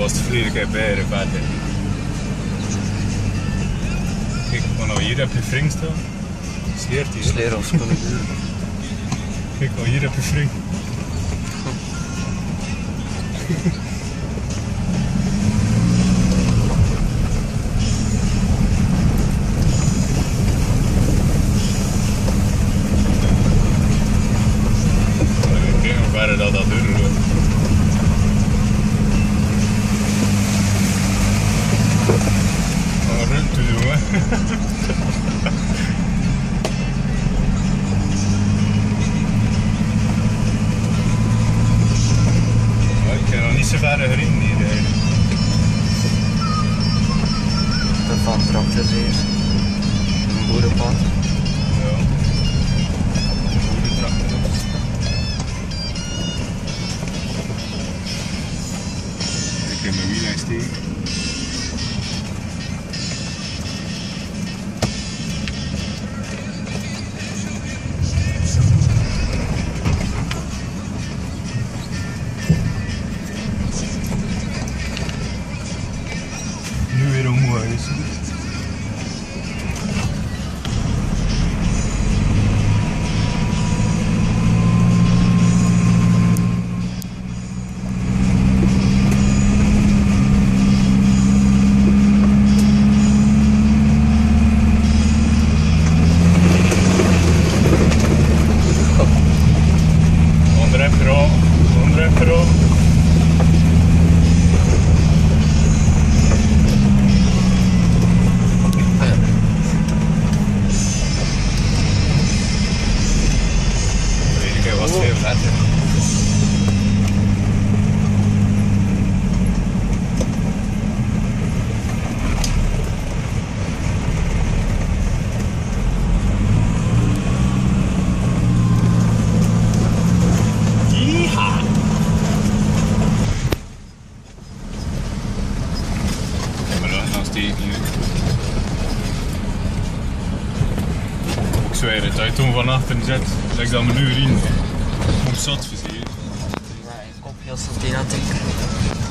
als de verleden keer bij de verder. Kijk, nou hier heb je Frink staan. Sleert hier. Sleer of schoenen. Kijk, nou hier heb je Frink. Kijk hoe ver dat duurt. Ruimte doen, hè. Ik kan nog niet zo ver herinneren hier eigenlijk. Van tractors hier. Een boerenpad. Ja. Boerentractors. Ik heb mijn wiel steken. Nu weer omhoog is. Onder pro. Was veel vetter. Yeeha! Maar dat nog steeds niet. Ik zweer het, als je toen van achteren zet, lijkt dat me nu erin. Moet zat versieren. Nee, kopje als dat die aan het